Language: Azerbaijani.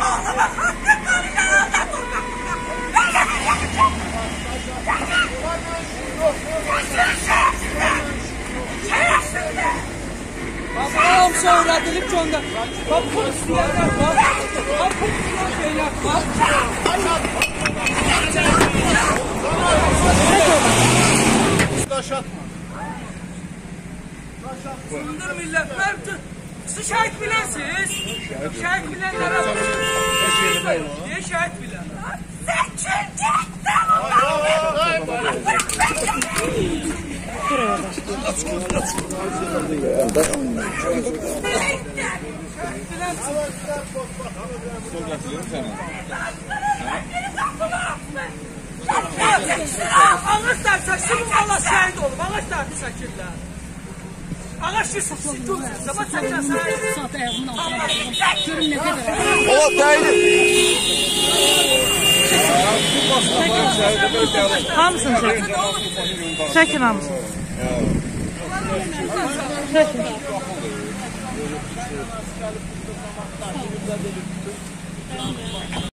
Hamısı öyrədilib göndər. Bax, pul istəyənlər var. Bax, pul istəyən şeylər var. Daş atma. Sındır millətlər. Siz şəhid bilənsiniz. Şəhid bilənlərə deyə şəhid bilən. Seçil getdi. Ağaçlar çəksin, Allah şəhid olub. Ağaçlar çəkirlər. Ağaçlar çəksin, sabah çəkərsən. Ola değilim. Hamısını çəkin. Çəkin hamısını. Çəkin.